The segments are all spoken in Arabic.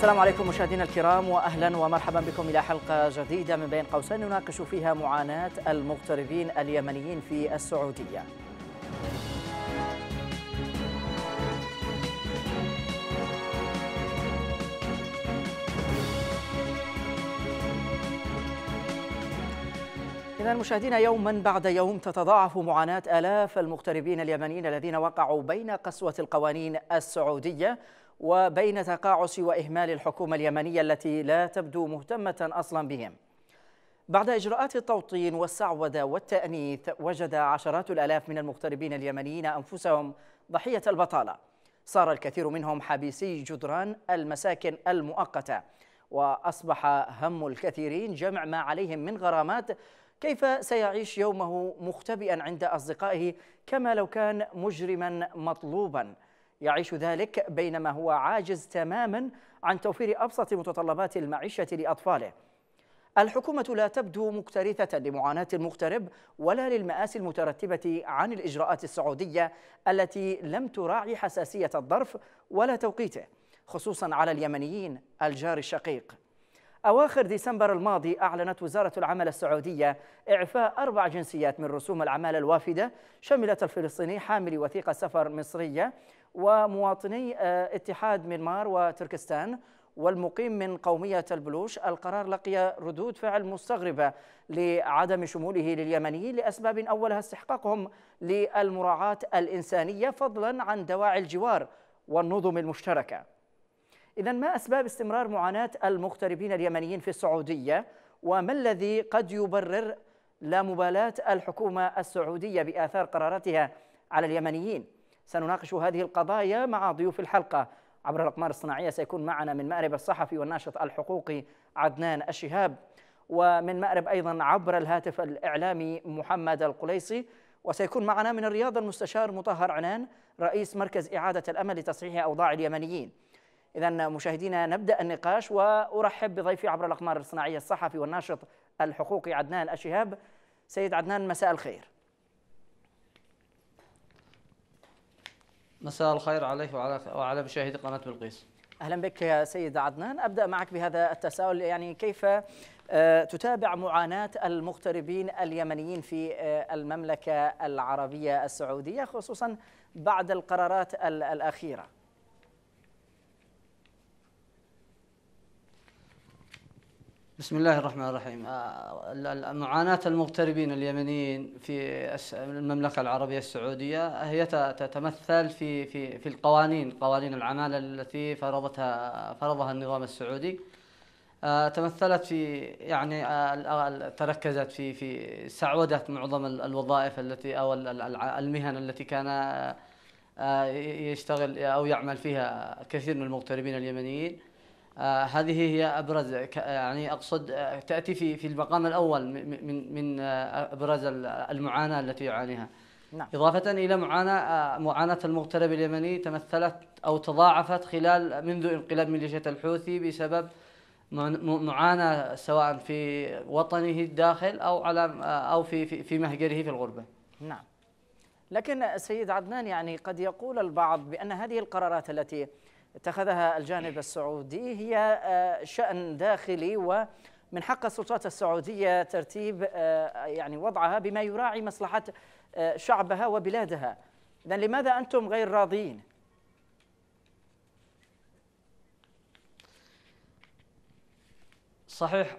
السلام عليكم مشاهدينا الكرام، واهلا ومرحبا بكم الى حلقه جديده من بين قوسين نناقش فيها معاناه المغتربين اليمنيين في السعوديه. إذا مشاهدينا، يوما بعد يوم تتضاعف معاناة آلاف المغتربين اليمنيين الذين وقعوا بين قسوة القوانين السعودية وبين تقاعس وإهمال الحكومة اليمنية التي لا تبدو مهتمة أصلا بهم. بعد إجراءات التوطين والسعودة والتأنيث، وجد عشرات الآلاف من المغتربين اليمنيين أنفسهم ضحية البطالة. صار الكثير منهم حبيسي جدران المساكن المؤقتة، وأصبح هم الكثيرين جمع ما عليهم من غرامات. كيف سيعيش يومه مختبئا عند أصدقائه كما لو كان مجرما مطلوبا؟ يعيش ذلك بينما هو عاجز تماما عن توفير أبسط متطلبات المعيشة لأطفاله. الحكومة لا تبدو مكترثة لمعاناة المغترب ولا للمآسي المترتبة عن الإجراءات السعودية التي لم تراعي حساسية الظرف ولا توقيته، خصوصا على اليمنيين الجار الشقيق. أواخر ديسمبر الماضي أعلنت وزارة العمل السعودية إعفاء 4 جنسيات من رسوم العمالة الوافدة، شملت الفلسطيني حامل وثيقة سفر مصرية ومواطني اتحاد ميانمار وتركستان والمقيم من قومية البلوش. القرار لقي ردود فعل مستغربة لعدم شموله لليمنيين لأسباب أولها استحقاقهم للمراعاة الإنسانية فضلا عن دواعي الجوار والنظم المشتركة. إذن ما أسباب استمرار معاناة المغتربين اليمنيين في السعودية؟ وما الذي قد يبرر لا مبالاة الحكومة السعودية بآثار قراراتها على اليمنيين؟ سنناقش هذه القضايا مع ضيوف الحلقة عبر الأقمار الصناعية. سيكون معنا من مأرب الصحفي والناشط الحقوقي عدنان الشهاب، ومن مأرب أيضا عبر الهاتف الإعلامي محمد القليصي، وسيكون معنا من الرياض المستشار مطهر عنان رئيس مركز إعادة الأمل لتصحيح أوضاع اليمنيين. إذن مشاهدينا، نبدأ النقاش وأرحب بضيفي عبر الأقمار الصناعية الصحفي والناشط الحقوقي عدنان الشهاب. سيد عدنان، مساء الخير. مساء الخير عليك وعلى مشاهدي قناة بلقيس. أهلا بك يا سيد عدنان. أبدأ معك بهذا التساؤل، يعني كيف تتابع معاناة المغتربين اليمنيين في المملكة العربية السعودية خصوصا بعد القرارات الأخيرة؟ بسم الله الرحمن الرحيم. معاناة المغتربين اليمنيين في المملكة العربية السعودية هي تتمثل في قوانين العمالة التي فرضها النظام السعودي. تمثلت تركزت في سعودة معظم الوظائف التي أو المهن التي كان يشتغل أو يعمل فيها كثير من المغتربين اليمنيين. هذه هي أبرز، أقصد تأتي في المقام الأول من أبرز المعاناة التي يعانيها. نعم. إضافة إلى معاناة المغترب اليمني تمثلت أو تضاعفت منذ انقلاب ميليشيا الحوثي بسبب معاناة سواء في وطنه الداخل أو في مهجره في الغربة. نعم. لكن سيد عدنان، يعني قد يقول البعض بأن هذه القرارات التي اتخذها الجانب السعودي هي شأن داخلي، ومن حق السلطات السعودية ترتيب وضعها بما يراعي مصلحة شعبها وبلادها. إذن لماذا أنتم غير راضين؟ صحيح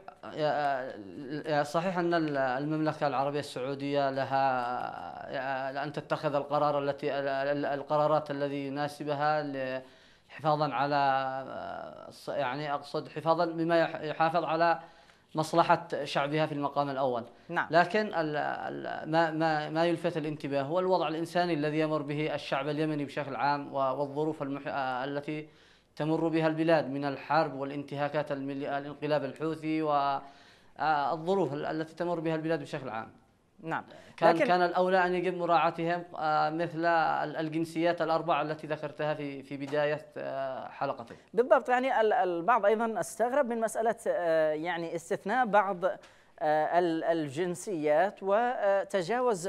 أن المملكة العربية السعودية لها أن تتخذ القرارات التي يناسبها حفاظا على حفاظا بما يحافظ على مصلحة شعبها في المقام الأول. نعم. لكن ما يلفت الانتباه هو الوضع الإنساني الذي يمر به الشعب اليمني بشكل عام، والظروف التي تمر بها البلاد من الحرب والانتهاكات الانقلاب الحوثي والظروف التي تمر بها البلاد بشكل عام. نعم. كان الأولى أن يجب مراعاتهم مثل الجنسيات ال4 التي ذكرتها في بداية حلقتي. بالضبط. يعني البعض أيضا استغرب من مسألة استثناء بعض الجنسيات وتجاوز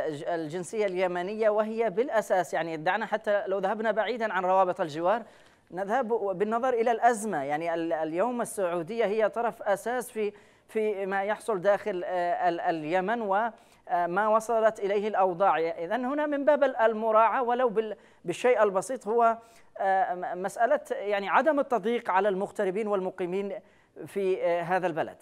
الجنسية اليمنية، وهي بالأساس دعنا حتى لو ذهبنا بعيدا عن روابط الجوار نذهب بالنظر إلى الأزمة، يعني اليوم السعودية هي طرف أساس في ما يحصل داخل اليمن وما وصلت إليه الأوضاع. إذن هنا من باب المراعاة ولو بالشيء البسيط هو مسألة يعني عدم التضييق على المغتربين والمقيمين في هذا البلد.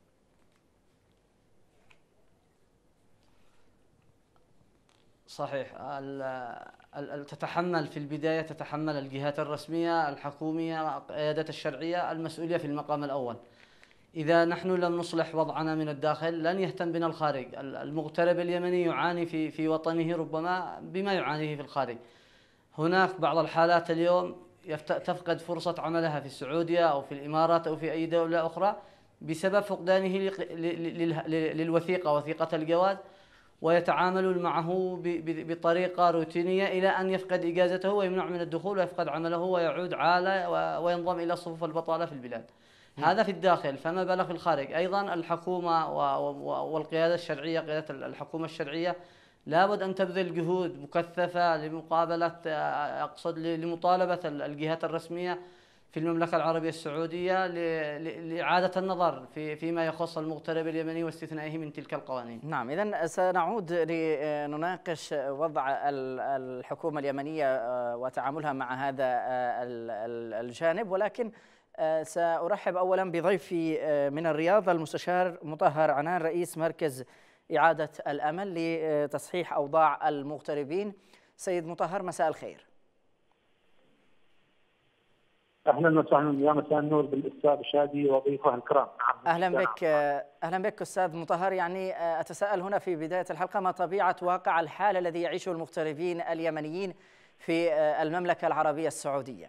صحيح. تتحمل في البداية تتحمل الجهات الرسمية الحكومية القيادة الشرعية المسؤولية في المقام الأول. إذا نحن لم نصلح وضعنا من الداخل لن يهتم بنا الخارج. المغترب اليمني يعاني في وطنه ربما بما يعانيه في الخارج. هناك بعض الحالات اليوم تفقد فرصة عملها في السعودية أو في الإمارات أو في أي دولة أخرى بسبب فقدانه للوثيقة، وثيقة الجواز، ويتعامل معه بطريقة روتينية إلى أن يفقد إجازته ويمنع من الدخول ويفقد عمله ويعود عالة وينضم إلى صفوف البطالة في البلاد. هذا في الداخل، فما بالك في الخارج. أيضا الحكومة والقيادة الشرعية، قيادة الحكومة الشرعية لابد أن تبذل جهود مكثفة لمقابلة لمطالبة الجهات الرسمية في المملكة العربية السعودية لإعادة النظر فيما يخص المغترب اليمني واستثنائه من تلك القوانين. نعم، إذن سنعود لنناقش وضع الحكومة اليمنية وتعاملها مع هذا الجانب، ولكن سأرحب أولا بضيفي من الرياض المستشار مطهر عنان رئيس مركز إعادة الأمل لتصحيح أوضاع المغتربين. سيد مطهر، مساء الخير. اهلا وسهلا، يا مساء النور بالاستاذ شادي وضيوفه الكرام. اهلا بك. اهلا بك استاذ مطهر. يعني اتساءل هنا في بدايه الحلقه ما طبيعه واقع الحال الذي يعيشه المغتربين اليمنيين في المملكه العربيه السعوديه؟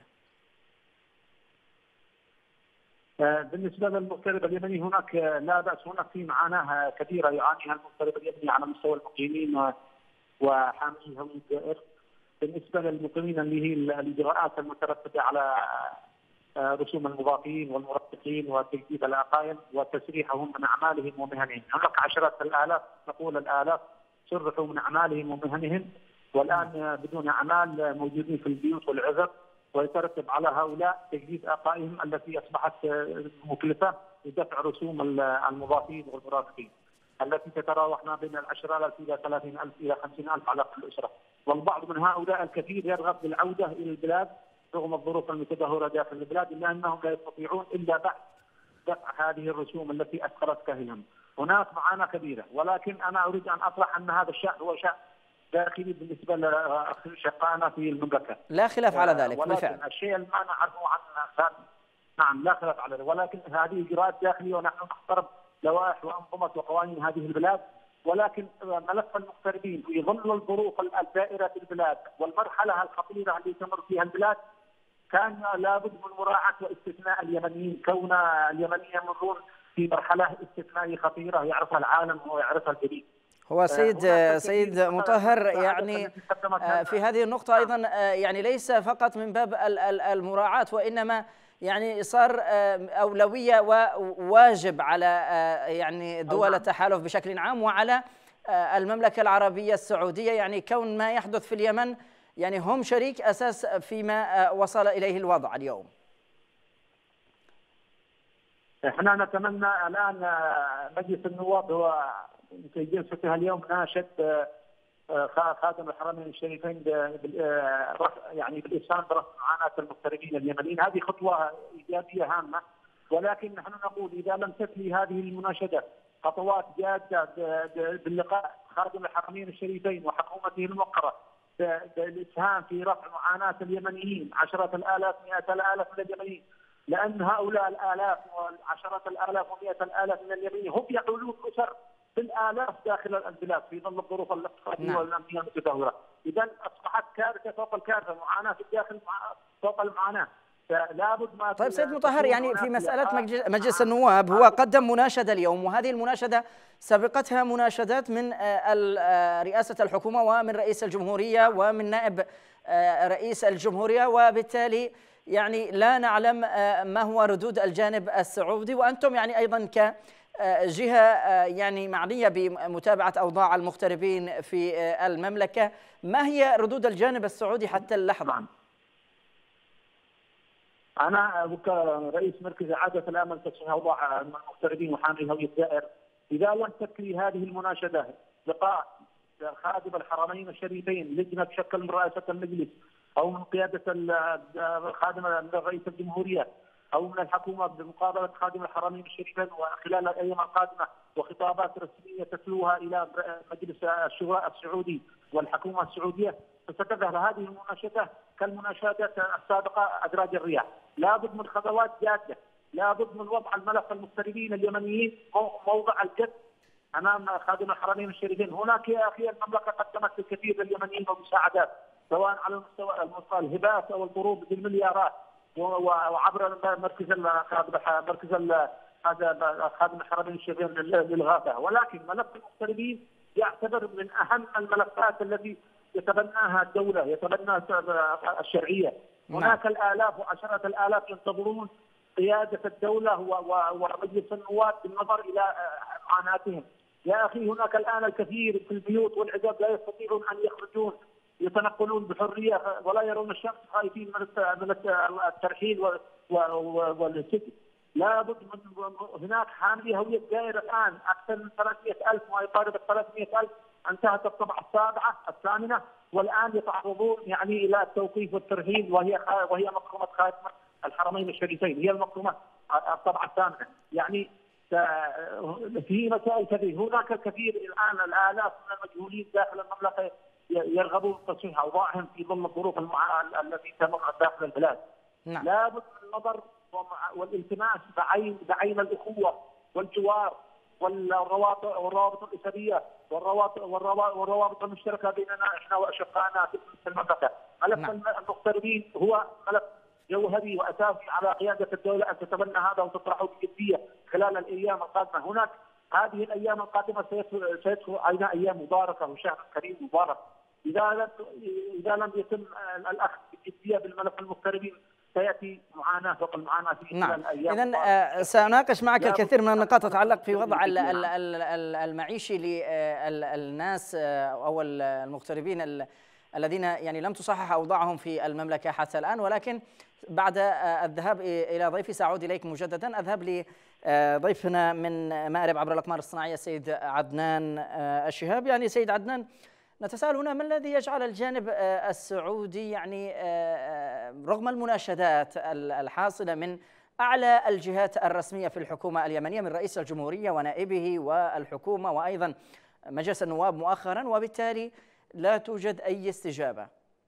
بالنسبه للمغترب اليمني هناك لا باس، هناك في معاناه كبيره يعانيها المغترب اليمني على مستوى المقيمين وحاملي هويه الارث. بالنسبه للمقيمين اللي هي الاجراءات المترتبه على رسوم المضافين والمرافقين وتجديد العقائد وتسريحهم من اعمالهم ومهنهم. هناك عشرات الالاف، نقول الالاف سرحوا من اعمالهم ومهنهم والان بدون اعمال موجودين في البيوت والعزب، ويترتب على هؤلاء تجديد عقائدهم التي اصبحت مكلفه ودفع رسوم المضافين والمرافقين التي تتراوح ما بين 10,000 الى 30,000 الى 50,000 على كل اسره. والبعض من هؤلاء الكثير يرغب بالعوده الى البلاد رغم الظروف المتدهوره داخل البلاد، الا انهم لا يستطيعون الا بعد دفع هذه الرسوم التي اثقلت كاهلهم. هناك معاناه كبيره، ولكن انا اريد ان اطرح ان هذا الشان هو شان داخلي بالنسبه لشقائنا في المملكه. لا خلاف على ذلك بالفعل. ولكن الشيء اللي ما نعرفه عن نعم لا خلاف على ذلك، ولكن هذه اجراءات داخليه ونحن نحترم لوائح وانظمه وقوانين هذه البلاد. ولكن ملف المغتربين في ظل الظروف الدائره في البلاد والمرحله الخطيره التي تمر فيها البلاد كان لابد من مراعاه واستثناء اليمنيين، كون اليمنيين يمرون في مرحله استثنائيه خطيره يعرفها العالم ويعرفها الجديد. هو سيد مطهر، يعني في هذه النقطة أيضا يعني ليس فقط من باب المراعاة، وإنما يعني صار أولوية وواجب على يعني دول التحالف بشكل عام وعلى المملكة العربية السعودية، يعني كون ما يحدث في اليمن يعني هم شريك أساس فيما وصل إليه الوضع اليوم. احنا نتمنى الآن مجلس النواب هو في جلسته اليوم ناشد خادم الحرمين الشريفين يعني بالإسهام برفع معاناة المغتربين اليمنيين. هذه خطوة إيجابية هامة، ولكن نحن نقول إذا لم تتلي هذه المناشدة خطوات جادة باللقاء خادم الحرمين الشريفين وحكومته الموقرة بالإسهام في رفع معاناة اليمنيين، عشرات الآلاف مئات الآلاف من اليمنيين، لأن هؤلاء الآلاف وعشرات الآلاف ومئات الآلاف من اليمنيين هم يحولون أسر بالآلاف داخل البلاد في ظل الظروف الاقتصادية والأمنية المتدهورة. إذا أصبحت كارثة فوق الكارثة، معاناة في الداخل فوق المعاناة. فلابد ما طيب سيد مطهر، يعني في مسألة مجلس النواب هو قدم مناشدة اليوم، وهذه المناشدة سبقتها مناشدات من رئاسة الحكومة ومن رئيس الجمهورية ومن نائب رئيس الجمهورية، وبالتالي يعني لا نعلم ما هو ردود الجانب السعودي، وأنتم يعني أيضا كجهة يعني معنية بمتابعة أوضاع المغتربين في المملكة، ما هي ردود الجانب السعودي حتى اللحظة؟ انا كرئيس مركز اعاده الامن تصحيح اوضاع المغتربين وحامي هويه الدائر، اذا لم تكفي هذه المناشده لقاء خادم الحرمين الشريفين، لجنه تشكل من رئاسه المجلس او من قياده خادم من رئيس الجمهوريه او من الحكومه بمقابله خادم الحرمين الشريفين وخلال الايام القادمه، وخطابات رسميه تتلوها الى مجلس الشورى السعودي والحكومه السعوديه، فستظهر هذه المناشده كالمناشدات السابقه ادراج الرياح. لابد من خطوات جاده، لابد من وضع الملف المغتربين اليمنيين موضع الجد امام خادم الحرمين الشريفين. هناك يا اخي المملكه قدمت الكثير لليمنيين والمساعدات سواء على المستوى الهبات او القروض بالمليارات وعبر مركز هذا خادم الحرمين الشريفين للغاثه، ولكن ملف المغتربين يعتبر من اهم الملفات التي يتبناها الدوله، يتبناها الشرعيه. هناك الالاف وعشرات الالاف ينتظرون قياده الدوله ومجلس النواب بالنظر الى معاناتهم. يا اخي هناك الان الكثير في البيوت والعقاب لا يستطيعون ان يخرجون، يتنقلون بحريه ولا يرون الشمس، خايفين من الترحيل والسجن. لابد من هناك حاملي هويه الدائره الان اكثر من 300,000 ما يقارب 300,000 انتهت الطبعه السابعه الثامنه، والان يتعرضون يعني الى التوقيف والترحيل، وهي مقرمه خادم الحرمين الشريفين، هي المقرمه الطبعه الثامنه. يعني في مسائل كثير، هناك الكثير الان الالاف من المجهولين داخل المملكه يرغبون بتصحيح اوضاعهم في ظل الظروف التي تمر داخل البلاد. نعم. لابد من النظر والالتماس بعين الاخوه والجوار والروابط الاسريه والروابط المشتركه بيننا احنا واشقائنا في المملكه. ملف المغتربين هو ملف جوهري واساسي على قياده الدوله ان تتبنى هذا وتطرحه بجديه خلال الايام القادمه. هناك هذه الايام القادمه سيدخل علينا ايام مباركه وشهر كريم مبارك. اذا لم يتم الاخذ بجديه بالملف المغتربين سياتي معاناه فوق المعاناه في خلال الايام. اذا ساناقش معك الكثير من النقاط تتعلق في وضع المعيشي للناس او المغتربين الذين يعني لم تصحح اوضاعهم في المملكه حتى الان، ولكن بعد الذهاب الى ضيفي سأعود اليك مجددا. اذهب لضيفنا من مأرب عبر الاقمار الصناعيه السيد عدنان الشهاب. يعني سيد عدنان، نتساءل هنا ما الذي يجعل الجانب السعودي يعني رغم المناشدات الحاصله من اعلى الجهات الرسميه في الحكومه اليمنيه من رئيس الجمهوريه ونائبه والحكومه وايضا مجلس النواب مؤخرا، وبالتالي لا توجد اي استجابه؟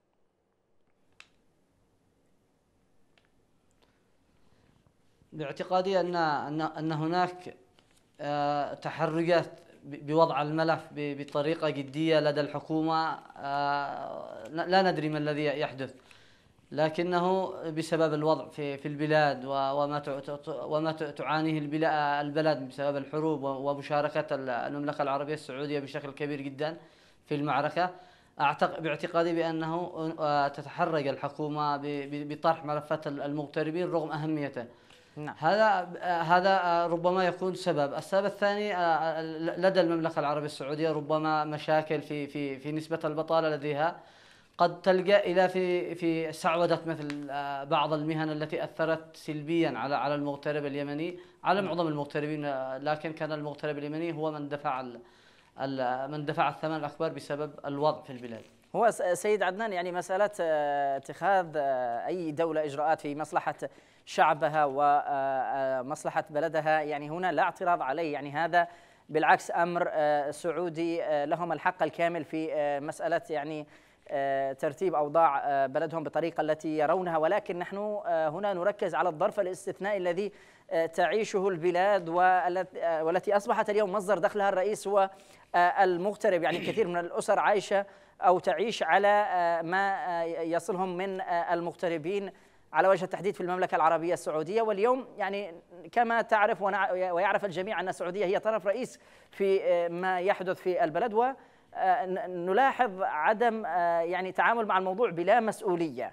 باعتقادي ان هناك تحركات بوضع الملف بطريقه جديه لدى الحكومه، لا ندري ما الذي يحدث، لكنه بسبب الوضع في البلاد وما تعانيه البلد بسبب الحروب ومشاركه المملكه العربيه السعوديه بشكل كبير جدا في المعركه. باعتقادي بانه تتحرك الحكومه بطرح ملفات المغتربين رغم اهميته. نعم. هذا ربما يكون سبب. السبب الثاني لدى المملكة العربية السعودية ربما مشاكل في نسبة البطالة لديها، قد تلجأ إلى في سعودة مثل بعض المهن التي أثرت سلبيا على المغترب اليمني، على معظم المغتربين، لكن كان المغترب اليمني هو من دفع الثمن الأكبر بسبب الوضع في البلاد. هو سيد عدنان يعني مسألة اتخاذ أي دولة إجراءات في مصلحة شعبها ومصلحة بلدها، يعني هنا لا اعتراض عليه، يعني هذا بالعكس أمر سعودي، لهم الحق الكامل في مسألة يعني ترتيب أوضاع بلدهم بالطريقة التي يرونها، ولكن نحن هنا نركز على الظرف الاستثنائي الذي تعيشه البلاد والتي أصبحت اليوم مصدر دخلها الرئيس هو المغترب. يعني كثير من الأسر عايشة أو تعيش على ما يصلهم من المغتربين على وجه التحديد في المملكة العربية السعودية. واليوم يعني كما تعرف ويعرف الجميع أن السعودية هي طرف رئيس في ما يحدث في البلد، ونلاحظ عدم يعني تعامل مع الموضوع بلا مسؤولية.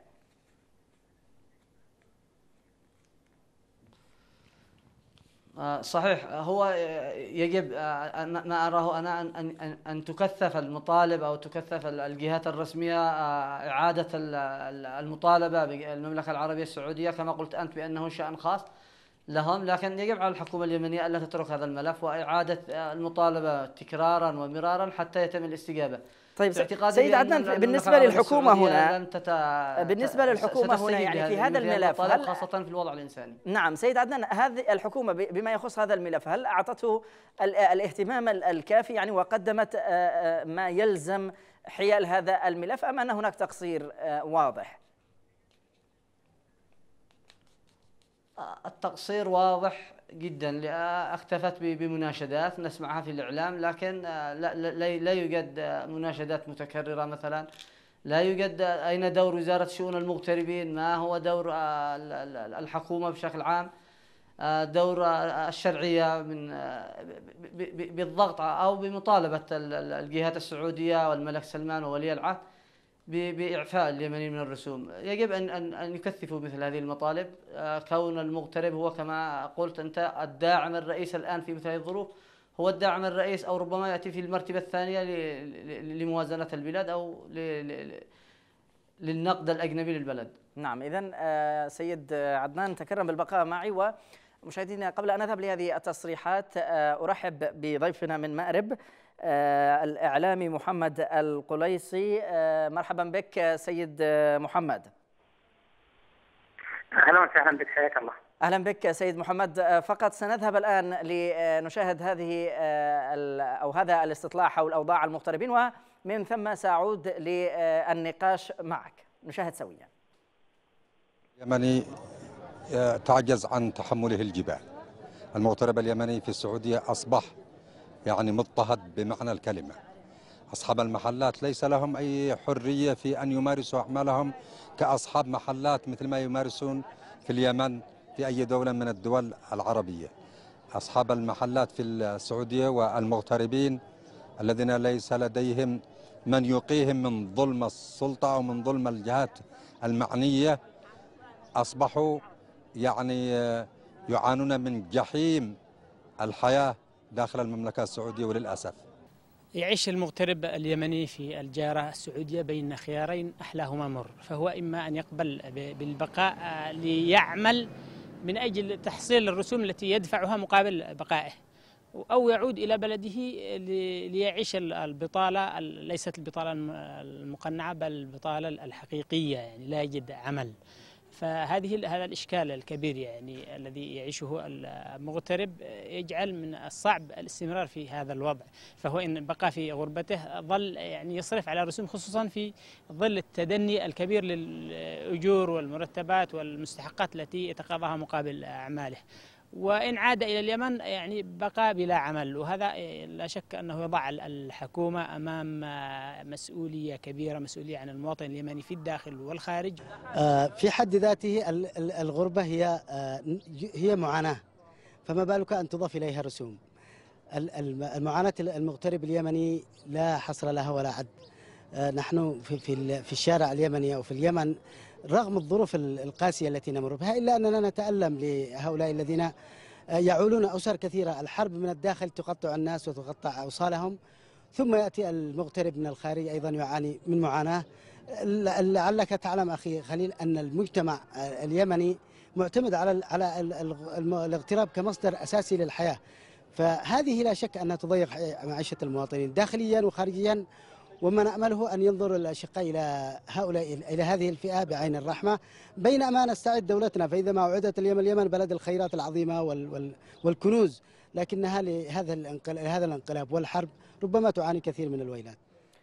صحيح. هو يجب ما أراه أنا أن تكثف المطالب أو تكثف الجهات الرسمية إعادة المطالبة بالمملكة العربية السعودية كما قلت أنت بأنه شأن خاص لهم، لكن يجب على الحكومة اليمنية ألا تترك هذا الملف وإعادة المطالبة تكرارا ومرارا حتى يتم الاستجابة. طيب سيد عدنان، بالنسبة للحكومة هنا يعني في هذا الملف خاصة في الوضع الإنساني. نعم سيد عدنان، هذه الحكومة بما يخص هذا الملف هل أعطته الاهتمام الكافي يعني وقدمت ما يلزم حيال هذا الملف أم أن هناك تقصير واضح؟ التقصير واضح جدا. اكتفت بمناشدات نسمعها في الإعلام، لكن لا يوجد مناشدات متكررة مثلا. لا يوجد أين دور وزارة شؤون المغتربين، ما هو دور الحكومة بشكل عام، دور الشرعية من بالضغط أو بمطالبة الجهات السعودية والملك سلمان وولي العهد بإعفاء اليمنيين من الرسوم. يجب أن يكثفوا مثل هذه المطالب. كون المغترب هو كما قلت أنت الداعم الرئيس الآن في مثل هذه الظروف، هو الداعم الرئيس أو ربما يأتي في المرتبة الثانية لموازنة البلاد أو للنقد الأجنبي للبلد. نعم، إذن سيد عدنان تكرم بالبقاء معي. ومشاهدينا قبل أن نذهب لهذه التصريحات أرحب بضيفنا من مأرب الإعلامي محمد القليصي. مرحبا بك سيد محمد. أهلا وسهلا بك، حياك الله. أهلا بك سيد محمد. فقط سنذهب الآن لنشاهد هذا الاستطلاع حول أوضاع المغتربين، ومن ثم سأعود للنقاش معك. نشاهد سويا. اليمني تعجز عن تحمله الجبال. المغترب اليمني في السعودية أصبح يعني مضطهد بمعنى الكلمة. أصحاب المحلات ليس لهم أي حرية في أن يمارسوا أعمالهم كأصحاب محلات مثل ما يمارسون في اليمن في أي دولة من الدول العربية. أصحاب المحلات في السعودية والمغتربين الذين ليس لديهم من يقيهم من ظلم السلطة أو من ظلم الجهات المعنية أصبحوا يعني يعانون من جحيم الحياة داخل المملكة السعودية. وللأسف يعيش المغترب اليمني في الجارة السعودية بين خيارين أحلاهما مر، فهو إما أن يقبل بالبقاء ليعمل من أجل تحصيل الرسوم التي يدفعها مقابل بقائه، أو يعود إلى بلده ليعيش البطالة، ليست البطالة المقنعة بل البطالة الحقيقية، يعني لا يجد عمل. هذا الإشكال الكبير يعني الذي يعيشه المغترب يجعل من الصعب الاستمرار في هذا الوضع، فهو إن بقى في غربته ظل يعني يصرف على الرسوم، خصوصا في ظل التدني الكبير للأجور والمرتبات والمستحقات التي يتقاضاها مقابل أعماله. وإن عاد إلى اليمن يعني بقى بلا عمل، وهذا لا شك أنه يضع الحكومة أمام مسؤولية كبيرة، مسؤولية عن المواطن اليمني في الداخل والخارج. في حد ذاته الغربة هي معاناة، فما بالك أن تضاف إليها رسوم. المعاناة المغترب اليمني لا حصر لها ولا عد. نحن في الشارع اليمني أو في اليمن رغم الظروف القاسية التي نمر بها إلا أننا نتألم لهؤلاء الذين يعولون أسر كثيرة. الحرب من الداخل تقطع الناس وتقطع أوصالهم، ثم يأتي المغترب من الخارج أيضا يعاني من معاناة. لعلك تعلم أخي خليل أن المجتمع اليمني معتمد على الاغتراب كمصدر أساسي للحياة، فهذه لا شك أنها تضيق معيشة المواطنين داخليا وخارجيا. وما نأمله أن ينظر الأشقاء إلى هذه الفئة بعين الرحمة، بينما نستعد دولتنا. فإذا ما أعدت اليمن بلد الخيرات العظيمة والكنوز، لكنها لهذا الانقلاب والحرب ربما تعاني كثير من الويلات.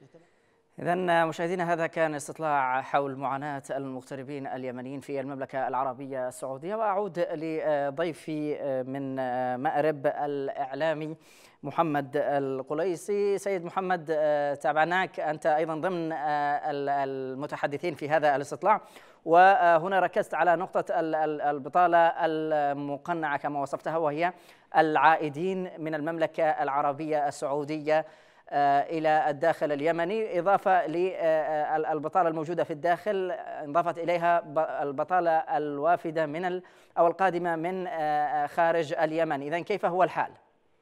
إذن مشاهدينا، هذا كان استطلاع حول معاناة المغتربين اليمنيين في المملكة العربية السعودية. وأعود لضيفي من مأرب الإعلامي محمد القليصي. سيد محمد، تابعناك أنت أيضا ضمن المتحدثين في هذا الاستطلاع، وهنا ركزت على نقطة البطالة المقنعة كما وصفتها، وهي العائدين من المملكة العربية السعودية إلى الداخل اليمني، إضافة للبطالة الموجودة في الداخل، انضافت إليها البطالة الوافدة أو القادمة من خارج اليمن. إذن كيف هو الحال؟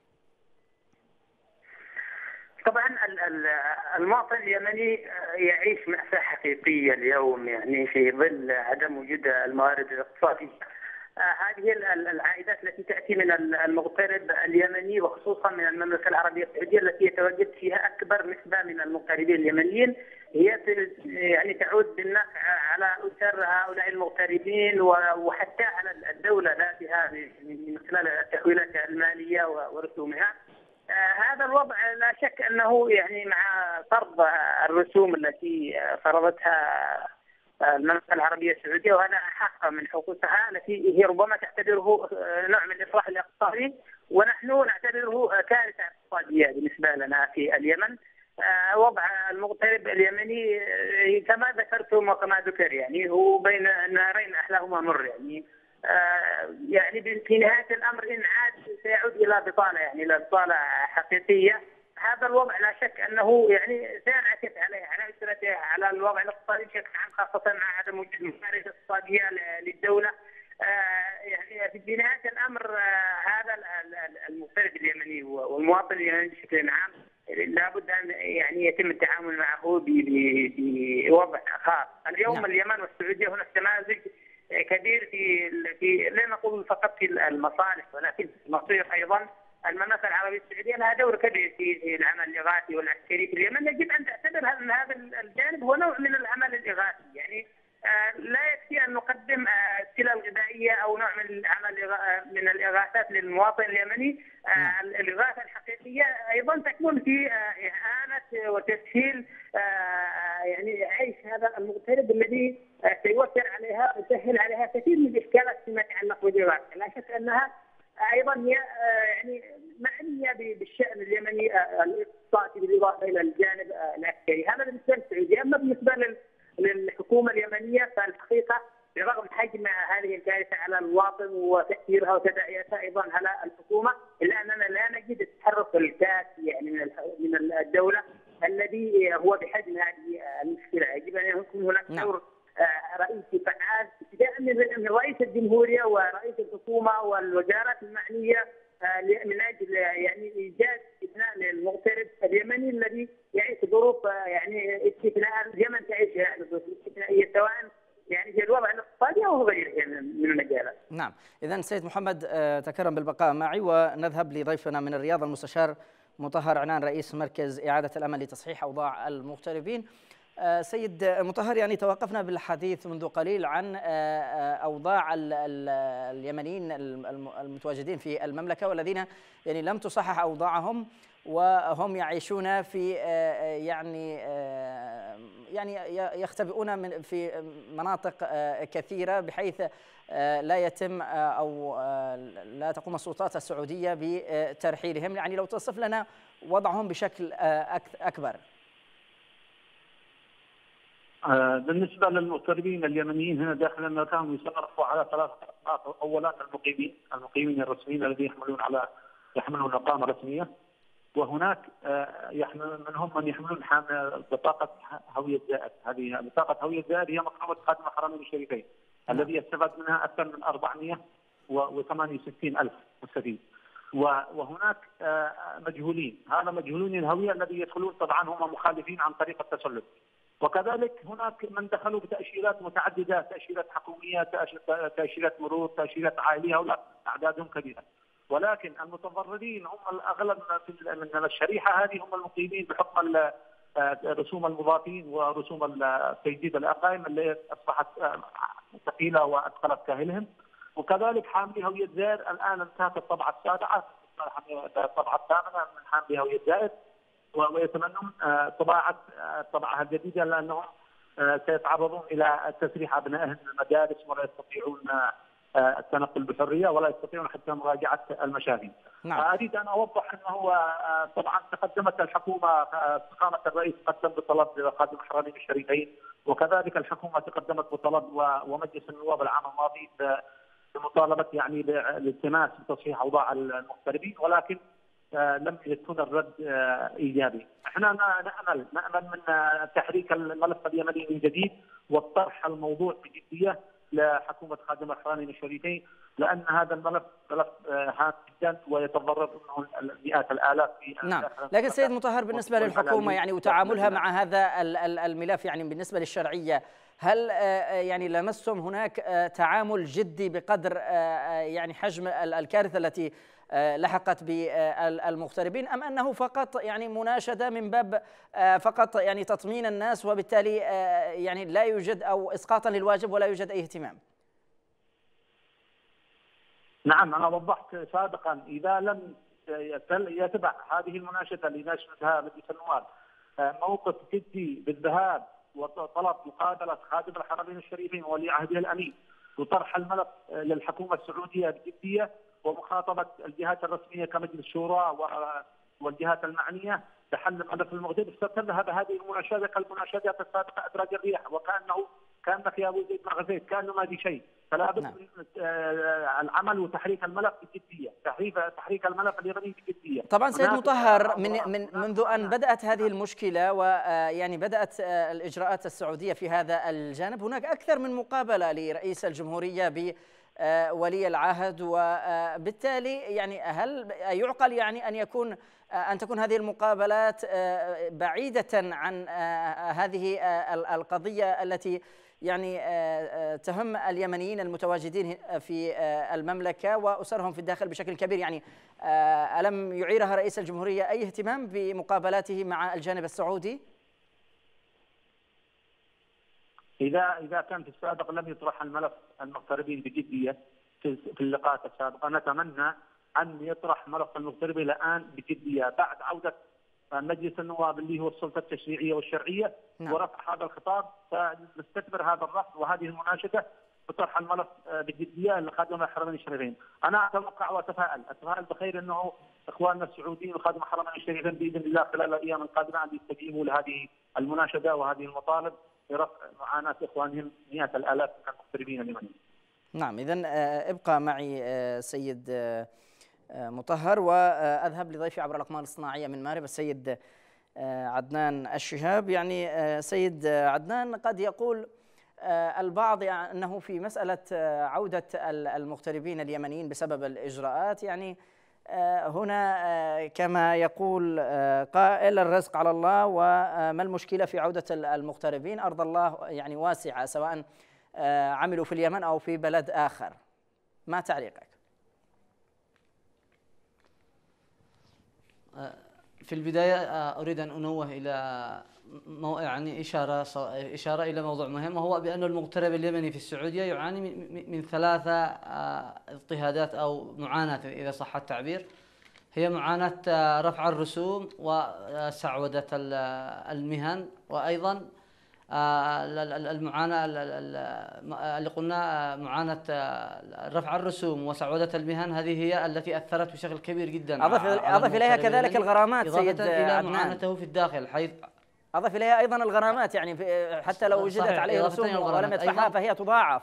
طبعا المواطن اليمني يعيش مأساة حقيقية اليوم، يعني في ظل عدم وجود الموارد الاقتصادية. هذه العائدات التي تأتي من المغترب اليمني وخصوصا من المملكة العربية السعودية التي يتواجد فيها أكبر نسبة من المغتربين اليمنيين، هي يعني تعود بالنفع على أسر هؤلاء المغتربين وحتى على الدولة ذاتها من خلال التحويلات المالية ورسومها. هذا الوضع لا شك أنه يعني مع فرض الرسوم التي فرضتها المملكة العربية السعودية، وهذا حق من حقوقها التي هي ربما تعتبره نوع من الإصلاح الاقتصادي، ونحن نعتبره كارثة اقتصادية بالنسبة لنا في اليمن. وضع المغترب اليمني كما ذكرتم وكما ذكر يعني هو بين نارين أحلاهما مر، يعني في نهاية الأمر إن عاد سيعود إلى بطالة، يعني إلى بطالة حقيقية. هذا الوضع لا شك أنه يعني سينعكس عليه على أسرته، على الوضع الاقتصادي بشكل عام، خاصة مع عدم وجود موارد اقتصادية للدولة. يعني في نهاية الأمر هذا المغترب اليمني والمواطن اليمني بشكل عام لابد أن يعني يتم التعامل معه بوضع خاص. اليوم اليمن والسعودية هناك تمازج كبير في لا نقول فقط في المصالح ولكن في المصير ايضا. المملكه العربيه السعوديه لها دور كبير في العمل الاغاثي والعسكري في اليمن، يجب ان تعتبر ان هذا الجانب هو نوع من العمل الاغاثي، يعني لا يكفي ان نقدم سلع غذائيه او نوع من العمل من الاغاثات للمواطن اليمني. الاغاثه الحقيقيه ايضا تكمن في اعانه وتسهيل يعني عيش هذا المغترب الذي سيوفر عليها ويسهل عليها كثير من الاشكالات فيما يتعلق بالاغاثه. لا شك انها ايضا هي يعني معنيه بالشان اليمني الاقتصادي بالاضافه الى الجانب العسكري. هذا بالنسبه للسعوديه. اما بالنسبه للحكومه اليمنيه فالحقيقه برغم حجم هذه الكارثه على المواطن وتاثيرها وتداعياتها ايضا على الحكومه، الا اننا لا نجد التحرك الكافي يعني من الدوله الذي هو بحجم هذه المشكله. يجب ان يكون هناك دور رئيسي فعال ابتداء من رئيس الجمهوريه ورئيس الحكومه والوزارات المعنيه من اجل يعني ايجاد استثناء للمغترب اليمني الذي يعيش ظروف يعني استثناء اليمن تعيش ظروف استثنائيه سواء يعني في الوضع الاقتصادي او غيره من المجالات. نعم، اذا سيد محمد تكرم بالبقاء معي، ونذهب لضيفنا من الرياض المستشار مطهر عنان رئيس مركز إعادة الأمل لتصحيح أوضاع المغتربين. سيد مطهر، يعني توقفنا بالحديث منذ قليل عن أوضاع اليمنيين المتواجدين في المملكة والذين يعني لم تصحح أوضاعهم، وهم يعيشون في يعني يختبئون في مناطق كثيرة بحيث لا يتم أو لا تقوم السلطات السعودية بترحيلهم. يعني لو تصف لنا وضعهم بشكل أكبر. بالنسبة للمغتربين اليمنيين هنا داخل المكان يصنفوا على ثلاث أصناف. أولا المقيمين الرسميين الذين يحملون إقامة رسمية، وهناك منهم من يحملون بطاقة هوية زائد. هذه بطاقة هوية زائد هي مطلوبة خادم الحرمين الشريفين الذي يستفاد منها أكثر من 468,000 مستفيد. وهناك مجهولين، هذا مجهولين الهوية الذي يدخلون طبعا هم مخالفين عن طريق التسلل. وكذلك هناك من دخلوا بتأشيرات متعددة، تأشيرات حكومية، تأشيرات مرور، تأشيرات عائلية، هؤلاء أعدادهم كبيرة. ولكن المتضررين هم الأغلب من الشريحة هذه هم المقيمين بحكم رسوم المضافين ورسوم تجديد الأقائم اللي أصبحت ثقيلة وأثقلت كاهلهم. وكذلك حاملي هوية زائد الآن انتهت الطبعة السابعة، الطبعة الثامنة من حاملي هوية زائد، ويتمنون الطبعة الجديدة لأنهم سيتعرضون إلى تسريح أبنائهم من المدارس ولا يستطيعون التنقل بحرية ولا يستطيعون حتى مراجعة المشاهد. أريد أن أوضح أنه طبعا تقدمت الحكومة، فخامة الرئيس قدم بطلب لخادم الحرمين الشريفين، وكذلك الحكومة تقدمت بطلب ومجلس النواب العام الماضي بمطالبة يعني بالالتماس بتصحيح أوضاع المغتربين. ولكن لم يكن الرد ايجابي. احنا نامل من تحريك الملف اليمني من جديد وطرح الموضوع بجديه لحكومه خادم الحرمين الشريفين، لان هذا الملف ملف هام جدا ويتضرر منه مئات الالاف في نعم. لكن سيد مطهر، بالنسبه للحكومه يعني وتعاملها مع هذا الملف، يعني بالنسبه للشرعيه، هل يعني لمستم هناك تعامل جدي بقدر يعني حجم الكارثه التي لحقت بالمغتربين، ام انه فقط يعني مناشده من باب فقط يعني تطمين الناس، وبالتالي يعني لا يوجد او اسقاطا للواجب ولا يوجد اي اهتمام؟ نعم، انا وضحت سابقا اذا لم يتبع هذه المناشده اللي ناشدها مجلس النواب موقف جدي بالذهاب وطلب مقابله خادم الحرمين الشريفين وولي عهده الامين وطرح الملف للحكومه السعوديه بجديه ومخاطبه الجهات الرسميه كمجلس الشورى والجهات المعنيه لحل ملف المغترب، ستذهب هذه المناشده كالمناشدات السابقه ادراج الرياح، كان في ابو زيد ما غزيت، كانه ما في شيء. فلا بد من العمل وتحريك الملف بجديه، تحريك الملف اليمني بجديه. طبعا سيد مطهر، منذ ان بدات هذه المشكله ويعني بدات الاجراءات السعوديه في هذا الجانب، هناك اكثر من مقابله لرئيس الجمهوريه بولي العهد، وبالتالي يعني هل يعقل يعني أن تكون هذه المقابلات بعيدة عن هذه القضية التي يعني تهم اليمنيين المتواجدين في المملكة وأسرهم في الداخل بشكل كبير؟ يعني ألم يعيرها رئيس الجمهورية أي اهتمام بمقابلاته مع الجانب السعودي؟ إذا كان في السابق لم يطرح الملف المغتربين بجدية في اللقاءات السابقة، نتمنى أن يطرح ملف المغتربين الآن بجدية بعد عودة مجلس النواب اللي هو السلطة التشريعية والشرعية ورفع هذا الخطاب، فنستثمر هذا الرفض وهذه المناشدة بطرح الملف بجدية لخادم الحرمين الشريفين. أنا أتوقع وأتفائل بخير أنه إخواننا السعوديين وخادم الحرمين الشريفين بإذن الله خلال الأيام القادمة أن يستجيبوا لهذه المناشدة وهذه المطالب لرفع معاناة إخوانهم مئات الآلاف من المغتربين اليمنيين. نعم، إذن ابقى معي سيد مطهر، وأذهب لضيفي عبر الأقمار الصناعية من مارب السيد عدنان الشهاب. يعني سيد عدنان، قد يقول البعض أنه في مسألة عودة المغتربين اليمنيين بسبب الإجراءات، يعني هنا كما يقول قائل الرزق على الله، وما المشكلة في عودة المغتربين؟ أرض الله يعني واسعة، سواء عملوا في اليمن أو في بلد آخر. ما تعليقك؟ في البداية أريد أن أنوه إلى يعني إشارة إلى موضوع مهم، وهو بأن المغترب اليمني في السعودية يعاني من ثلاثة اضطهادات أو معاناة إذا صح التعبير. هي معاناة رفع الرسوم وسعودة المهن، وأيضا المعاناة اللي قلنا معاناة رفع الرسوم وسعودة المهن، هذه هي التي أثرت بشكل كبير جدا. أضف إليها كذلك الغرامات سيد إلى معاناته في الداخل، حيث أضف إليها أيضا الغرامات، يعني حتى لو وجدت عليه رسوم ولم يدفعها فهي تضاعف.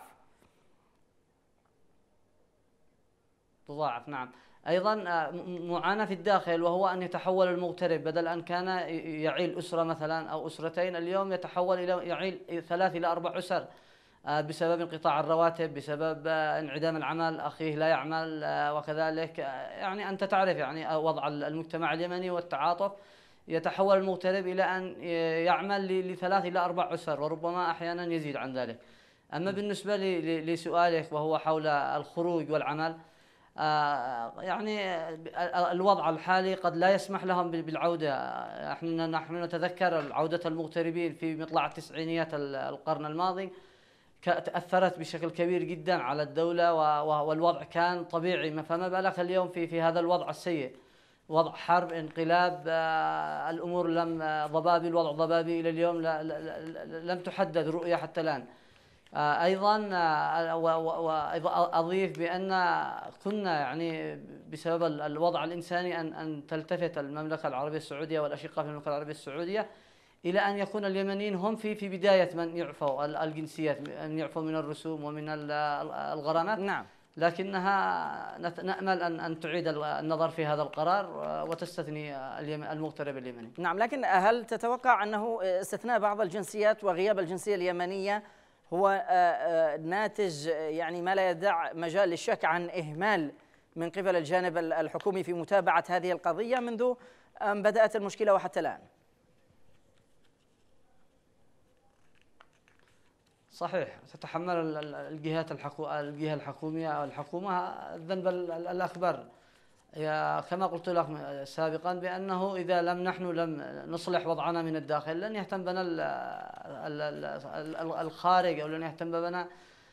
نعم. أيضا معاناة في الداخل، وهو أن يتحول المغترب بدل أن كان يعيل أسرة مثلا أو أسرتين، اليوم يتحول إلى يعيل 3 إلى 4 أسر بسبب انقطاع الرواتب، بسبب انعدام العمل، أخيه لا يعمل، وكذلك يعني أنت تعرف يعني وضع المجتمع اليمني والتعاطف. يتحول المغترب إلى أن يعمل ل3 إلى 4 أسر، وربما أحيانا يزيد عن ذلك. أما بالنسبة لسؤالك وهو حول الخروج والعمل، يعني الوضع الحالي قد لا يسمح لهم بالعودة. نحن نتذكر عودة المغتربين في مطلع التسعينيات القرن الماضي تأثرت بشكل كبير جدا على الدولة، والوضع كان طبيعي، فما بالك اليوم في هذا الوضع السيء، وضع حرب، انقلاب، الأمور الوضع ضبابي إلى اليوم، لم تحدد رؤية حتى الآن. أيضا أضيف بأن كنا يعني بسبب الوضع الإنساني أن تلتفت المملكة العربية السعودية والأشقاء في المملكة العربية السعودية إلى أن يكون اليمنيين هم في بداية من يعفوا الجنسيات، أن يعفوا من الرسوم ومن الغرامات. نعم. لكنها نأمل أن تعيد النظر في هذا القرار وتستثني المغترب اليمني. نعم، لكن هل تتوقع أنه استثناء بعض الجنسيات وغياب الجنسية اليمنية هو ناتج يعني ما لا يدع مجال للشك عن إهمال من قبل الجانب الحكومي في متابعة هذه القضية منذ أن بدأت المشكلة وحتى الآن؟ صحيح، تتحمل الجهة الحكومية أو الحكومة الذنب الأكبر. كما قلت لك سابقا بأنه إذا نحن لم نصلح وضعنا من الداخل لن يهتم بنا الخارج، أو لن يهتم بنا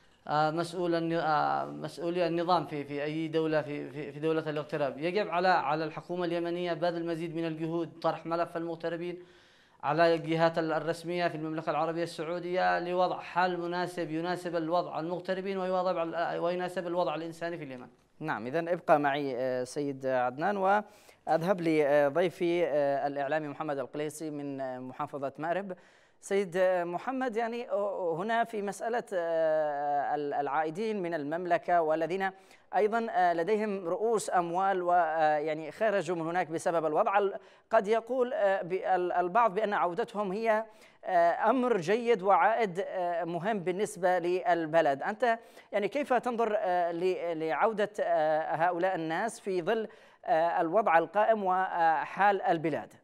مسؤولي النظام في أي دولة في دولة الاغتراب. يجب على الحكومة اليمنية بذل مزيد من الجهود، طرح ملف المغتربين على الجهات الرسمية في المملكة العربية السعودية لوضع حل مناسب يناسب الوضع المغتربين ويناسب الوضع الإنساني في اليمن. نعم، إذن ابقى معي سيد عدنان، وأذهب لضيفي الإعلامي محمد القليسي من محافظة مأرب. سيد محمد، يعني هنا في مسألة العائدين من المملكة والذين أيضا لديهم رؤوس أموال ويعني خرجوا من هناك بسبب الوضع، قد يقول البعض بأن عودتهم هي أمر جيد وعائد مهم بالنسبة للبلد. أنت يعني كيف تنظر لعودة هؤلاء الناس في ظل الوضع القائم وحال البلاد؟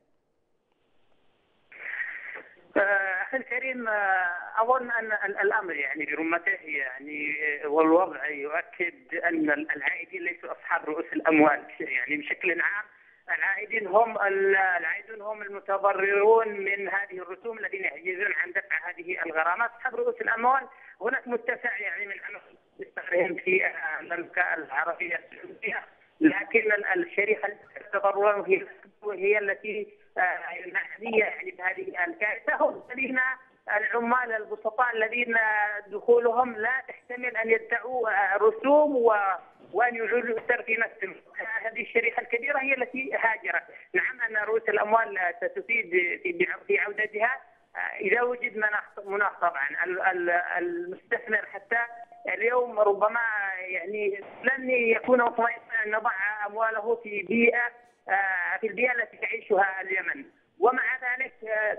أخي الكريم، أظن أن الأمر يعني برمته يعني، والوضع يؤكد أن العائدين ليسوا أصحاب رؤوس الأموال يعني بشكل عام. العائدون هم المتضررون من هذه الرسوم الذين يعجزون عن دفع هذه الغرامات. أصحاب رؤوس الأموال هناك متسع يعني من استقرارهم في المملكة العربية السعودية، لكن الشريحة التضرر هي التي المعنية يعني بهذه الكارثة هم الذين العمال البسطاء الذين دخولهم لا تحتمل أن يدفعوا رسوم وأن يعودوا الأسر في نفسهم. هذه الشريحة الكبيرة هي التي هاجرت. نعم أن رؤوس الأموال ستفيد في عودتها إذا وجد مناخ طبعا. المستثمر حتى اليوم ربما يعني لن يكون مطمئنا أن يضع أمواله في البيئة التي تعيشها اليمن. ومع ذلك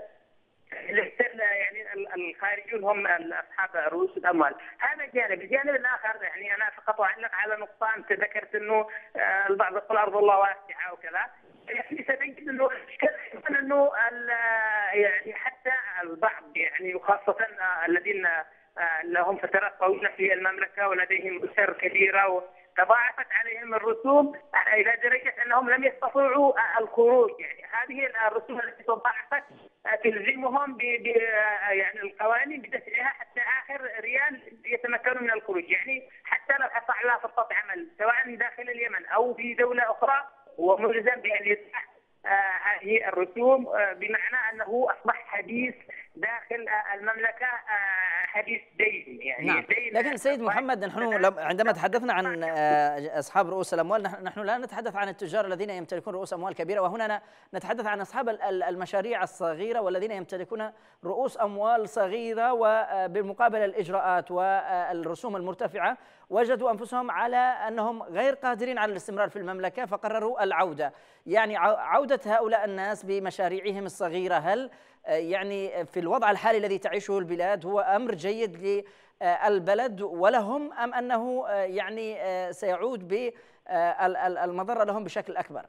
يعني الخارجون هم أصحاب رؤوس الأموال. هذا جانب. الجانب الآخر يعني أنا فقط أعلق على نقطة. أنت ذكرت أنه البعض يقول أرض الله واسعة وكذا. يعني ستجد أنه يعني حتى البعض يعني وخاصة الذين لهم فترات طويلة في المملكة ولديهم أسر كبيرة تضاعفت عليهم الرسوم إلى درجة أنهم لم يستطيعوا الخروج. يعني هذه الرسوم التي تضاعفت تلزمهم يعني القوانين بدفعها حتى آخر ريال يتمكنوا من الخروج. يعني حتى لو حصل على فرصة عمل سواء داخل اليمن أو في دولة أخرى هو ملزم بأن يدفع هذه الرسوم، بمعنى أنه أصبح حديث داخل المملكة حديث دين يعني. نعم. لكن سيد محمد، نحن عندما تحدثنا عن أصحاب رؤوس الأموال نحن لا نتحدث عن التجار الذين يمتلكون رؤوس أموال كبيرة، وهنا نتحدث عن أصحاب المشاريع الصغيرة والذين يمتلكون رؤوس أموال صغيرة، وبالمقابل الإجراءات والرسوم المرتفعة وجدوا أنفسهم على أنهم غير قادرين على الاستمرار في المملكة فقرروا العودة. يعني عودة هؤلاء الناس بمشاريعهم الصغيرة، هل يعني في الوضع الحالي الذي تعيشه البلاد هو أمر جيد للبلد ولهم، أم أنه يعني سيعود بالمضرة لهم بشكل أكبر؟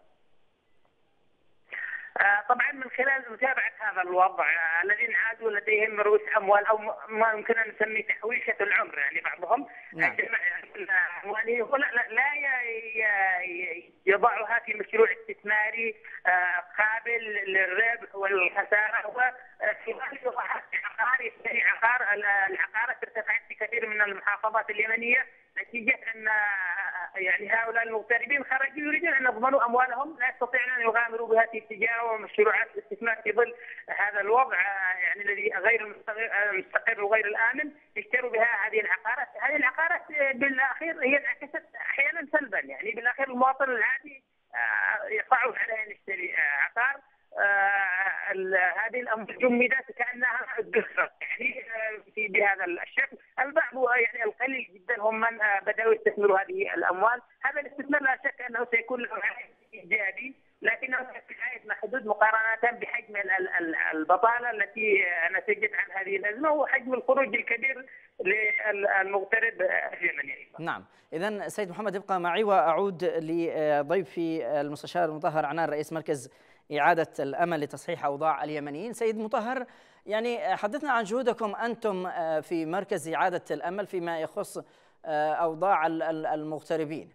طبعا من خلال متابعة هذا الوضع الذين عادوا لديهم رؤوس أموال أو ما يمكن أن نسميه تحويشة العمر، يعني بعضهم أمواله لا يضعها في مشروع استثماري قابل للربح والخسارة، وفي غالب يضعها في عقار يشتري عقار. العقارات ارتفعت في كثير من المحافظات اليمنية نتيجة أن يعني هؤلاء المغتربين خرجوا يريدون أن يضمنوا أموالهم، لا يستطيعون أن يغامروا بها في التجارة ومشروعات الاستثمار في ظل هذا الوضع يعني الذي غير المستقر وغير الآمن. يشتروا بها هذه العقارات. هذه العقارات بالأخير هي انعكست أحيانا سلبا، يعني بالأخير المواطن العادي يصعب عليه أن يشتري عقار. هذه الأمور جمدت كأنها قصرت يعني بهذا الشكل. البعض يعني القليل جدا هم من بدأوا يستثمروا هذه الأموال. هذا الاستثمار لا شك أنه سيكون له عائد إيجابي، لكنه عائد محدود مقارنة بحجم البطالة التي نتجت عن هذه الأزمة وحجم الخروج الكبير للمغترب اليمني. نعم، إذن سيد محمد ابقى معي وأعود لضيفي المستشار مطهر عنان رئيس مركز إعادة الأمل لتصحيح أوضاع اليمنيين. سيد مطهر، يعني حدثنا عن جهودكم أنتم في مركز إعادة الأمل فيما يخص أوضاع المغتربين.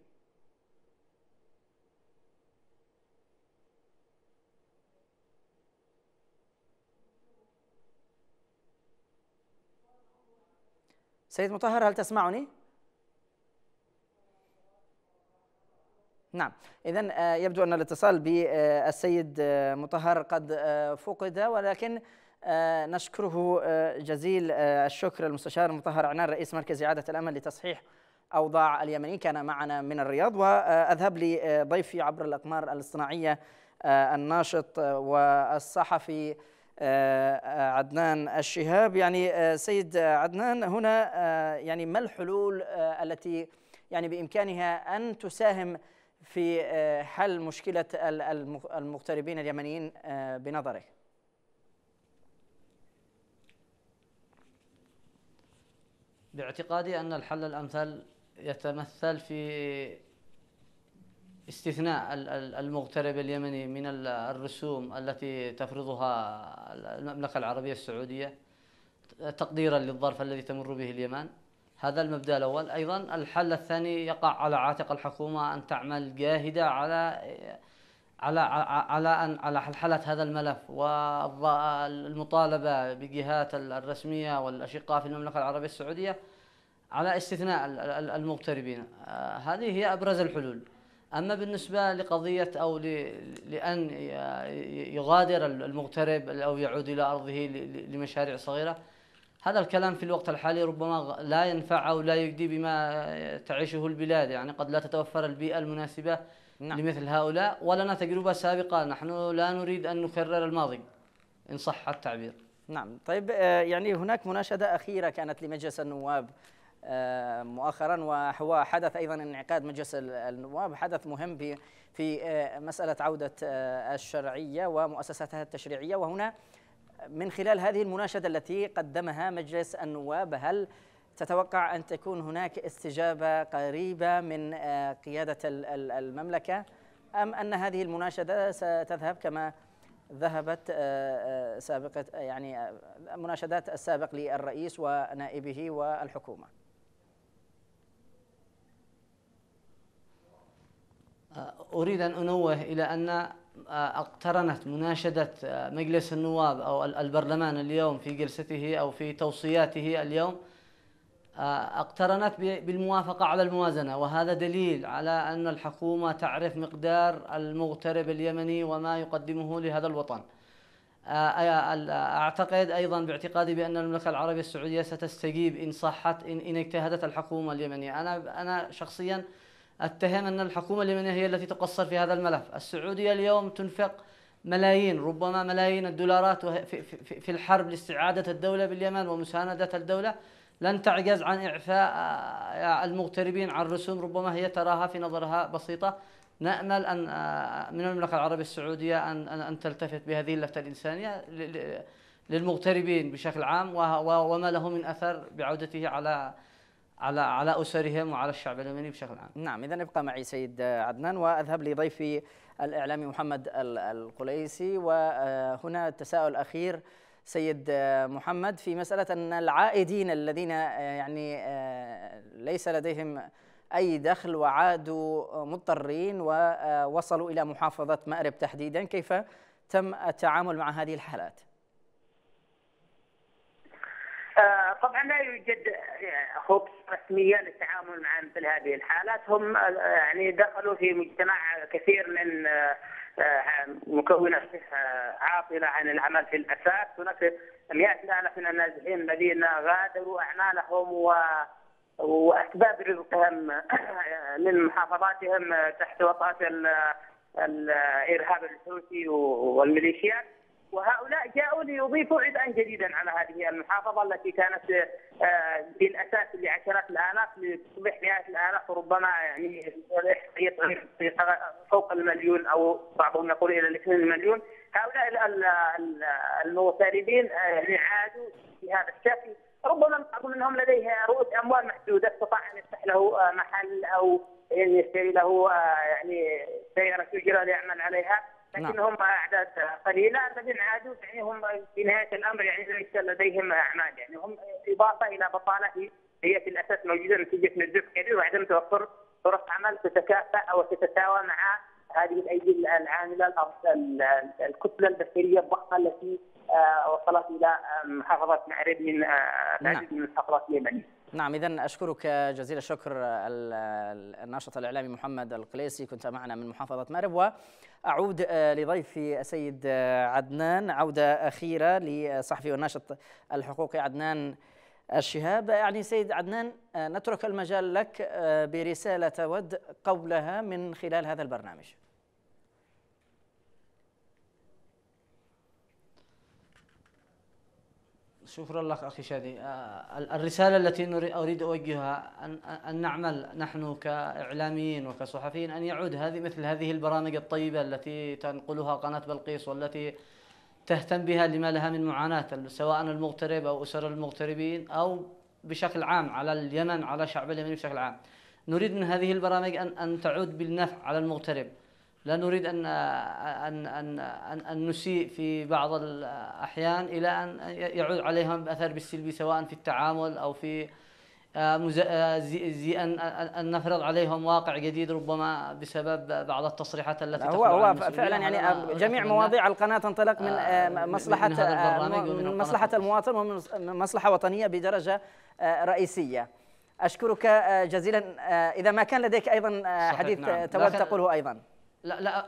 سيد مطهر، هل تسمعني؟ نعم، إذن يبدو أن الاتصال بالسيد مطهر قد فقد، ولكن نشكره جزيل الشكر المستشار مطهر عنان رئيس مركز إعادة الأمل لتصحيح أوضاع اليمنيين، كان معنا من الرياض. وأذهب لضيفي عبر الأقمار الاصطناعية الناشط والصحفي عدنان الشهاب. يعني سيد عدنان، هنا يعني ما الحلول التي يعني بإمكانها أن تساهم في حل مشكلة المغتربين اليمنيين بنظرك؟ باعتقادي أن الحل الأمثل يتمثل في استثناء المغترب اليمني من الرسوم التي تفرضها المملكة العربية السعودية تقديرا للظرف الذي تمر به اليمن. هذا المبدأ الأول. أيضا الحل الثاني يقع على عاتق الحكومة أن تعمل جاهدة على حلحلة هذا الملف والمطالبة بجهات الرسمية والأشقاء في المملكة العربية السعودية على استثناء المغتربين. هذه هي أبرز الحلول. أما بالنسبة لقضية أو لأن يغادر المغترب أو يعود إلى أرضه لمشاريع صغيرة، هذا الكلام في الوقت الحالي ربما لا ينفع أو لا يجدي بما تعيشه البلاد. يعني قد لا تتوفر البيئة المناسبة لمثل هؤلاء، ولنا تجربة سابقة. نحن لا نريد أن نكرر الماضي إن صح التعبير. نعم، طيب، يعني هناك مناشدة أخيرة كانت لمجلس النواب مؤخرا، وهو حدث أيضا انعقاد مجلس النواب، حدث مهم في مسألة عودة الشرعية ومؤسساتها التشريعية. وهنا من خلال هذه المناشدة التي قدمها مجلس النواب، هل تتوقع أن تكون هناك استجابة قريبة من قيادة المملكة، أم أن هذه المناشدة ستذهب كما ذهبت سابقة يعني مناشدات السابق للرئيس ونائبه والحكومة؟ أريد أن أنوه إلى أن اقترنت مناشدة مجلس النواب أو البرلمان اليوم في جلسته أو في توصياته اليوم اقترنت بالموافقة على الموازنة، وهذا دليل على أن الحكومة تعرف مقدار المغترب اليمني وما يقدمه لهذا الوطن. أعتقد أيضا باعتقادي بأن المملكة العربية السعودية ستستجيب إن صحت إن اجتهدت الحكومة اليمنية. أنا شخصيا أتهم أن الحكومة اليمنية هي التي تقصر في هذا الملف. السعودية اليوم تنفق ملايين، ربما ملايين الدولارات في الحرب لاستعادة الدولة باليمن ومساندة الدولة. لن تعجز عن إعفاء المغتربين عن رسوم ربما هي تراها في نظرها بسيطة. نأمل أن من المملكة العربية السعودية أن تلتفت بهذه اللفتة الإنسانية للمغتربين بشكل عام وما له من أثر بعودته على أسرهم وعلى الشعب اليمني بشكل عام. نعم، إذا ابقى معي سيد عدنان، وأذهب لضيفي الإعلامي محمد القليسي. وهنا التساؤل الأخير سيد محمد في مسألة أن العائدين الذين يعني ليس لديهم أي دخل وعادوا مضطرين ووصلوا إلى محافظة مأرب تحديدا، كيف تم التعامل مع هذه الحالات؟ طبعا لا يوجد خطة رسمية للتعامل مع مثل هذه الحالات. هم يعني دخلوا في مجتمع كثير من مكونات عاطلة عن العمل في الأساس. هناك مئات الآلاف من النازحين الذين غادروا أعمالهم وأسباب رزقهم من محافظاتهم تحت وطأة الإرهاب الحوثي والميليشيات. وهؤلاء جاءوا ليضيفوا عبئا جديدا على هذه المحافظة التي كانت بالأساس لعشرات الآلاف لتصبح مئات الآلاف وربما يعني فوق المليون أو بعضهم يقول إلى 2 مليون. هؤلاء المغتربين يعني عادوا بهذا الشكل، ربما بعض منهم لديه رؤوس أموال محدودة استطاع أن يفتح له محل أو يعني يشتري له يعني سيارة تجرى ليعمل عليها، لكنهم أعداد قليلة. الذين عادوا يعني هم في نهاية الأمر يعني ليس لديهم أعمال، يعني هم إضافة إلى بطالة هي في الأساس موجودة نتيجة نزوح كبير وعدم توفر فرص عمل تتكافأ أو تتساوى مع هذه الأيدي العاملة الكتلة البشرية الضخمة التي وصلت إلى محافظة مأرب من العديد من المحافظات اليمنية. نعم، إذن أشكرك جزيل الشكر الناشط الإعلامي محمد القليسي، كنت معنا من محافظة مأرب. وأعود لضيفي السيد عدنان، عودة أخيرة لصحفي والناشط الحقوقي عدنان الشهاب. يعني سيد عدنان، نترك المجال لك برسالة تود قولها من خلال هذا البرنامج. شكرا لك أخي شادي. الرسالة التي أريد أوجهها أن نعمل نحن كإعلاميين وكصحفيين أن يعود مثل هذه البرامج الطيبة التي تنقلها قناة بلقيس والتي تهتم بها لما لها من معاناة، سواء المغترب أو أسر المغتربين أو بشكل عام على اليمن، على شعب اليمن بشكل عام. نريد من هذه البرامج أن تعود بالنفع على المغترب، لا نريد أن نسيء في بعض الأحيان إلى أن يعود عليهم بأثر بالسلبي، سواء في التعامل أو في أن نفرض عليهم واقع جديد ربما بسبب بعض التصريحات التي هو فعلا يعني جميع مواضيع القناة تنطلق من مصلحة المواطن ومن مصلحة وطنية بدرجة رئيسية. أشكرك جزيلا. إذا ما كان لديك أيضا حديث تود تقوله أيضا. لا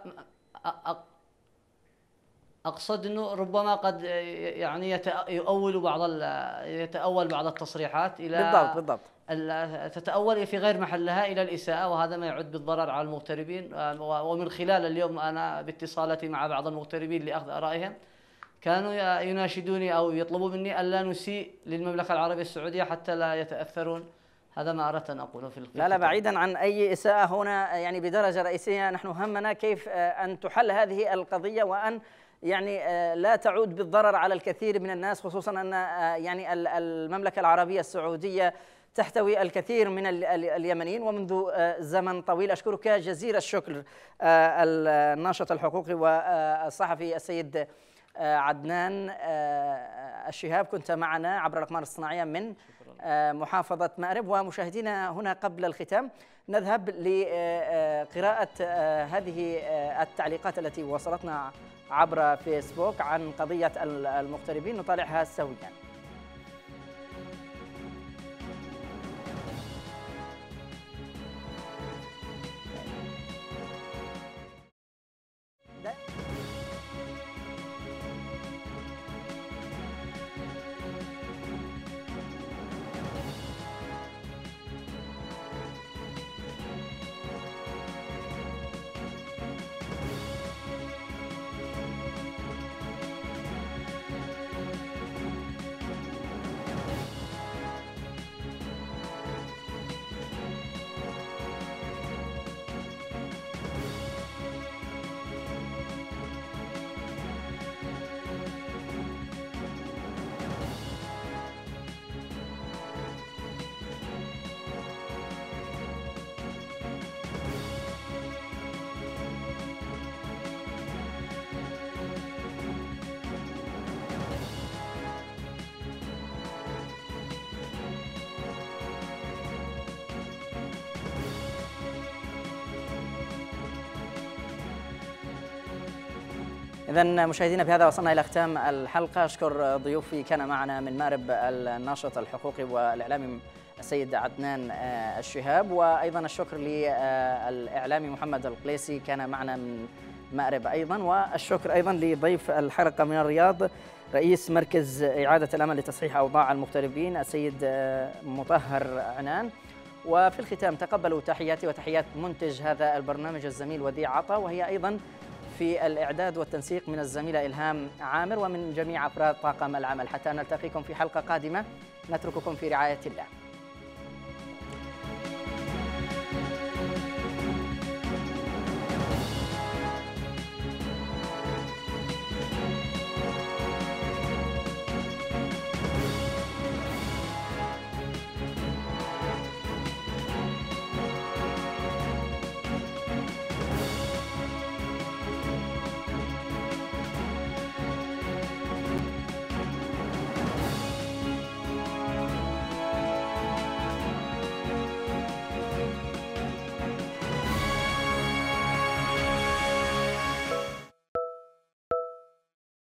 أقصد أنه ربما قد يعني يتأول بعض التصريحات إلى بالضبط تتأول في غير محلها إلى الإساءة، وهذا ما يعد بالضرر على المغتربين. ومن خلال اليوم أنا باتصالاتي مع بعض المغتربين لأخذ آرائهم كانوا يناشدوني أو يطلبوا مني ألا نسيء للمملكة العربية السعودية حتى لا يتأثرون. هذا ما أردت أن أقوله في لا بعيدا عن أي إساءة هنا، يعني بدرجة رئيسية نحن همنا كيف أن تحل هذه القضية وأن يعني لا تعود بالضرر على الكثير من الناس، خصوصا أن يعني المملكة العربية السعودية تحتوي الكثير من اليمنيين ومنذ زمن طويل. أشكرك جزيل الشكر الناشط الحقوقي والصحفي السيد عدنان الشهاب، كنت معنا عبر الأقمار الصناعية من محافظة مأرب. ومشاهدينا، هنا قبل الختام نذهب لقراءة هذه التعليقات التي وصلتنا عبر فيسبوك عن قضية المغتربين، نطالعها سويا. إذن مشاهدينا، بهذا وصلنا إلى ختام الحلقة. أشكر ضيوفي كان معنا من مأرب الناشط الحقوقي والإعلامي السيد عدنان الشهاب، وأيضا الشكر للإعلامي محمد القليسي كان معنا من مأرب أيضا، والشكر أيضا لضيف الحلقة من الرياض رئيس مركز إعادة الأمل لتصحيح أوضاع المغتربين السيد مطهر عنان. وفي الختام تقبلوا تحياتي وتحيات منتج هذا البرنامج الزميل وديع عطا، وهي أيضا في الإعداد والتنسيق من الزميلة إلهام عامر ومن جميع أفراد طاقم العمل. حتى نلتقيكم في حلقة قادمة نترككم في رعاية الله.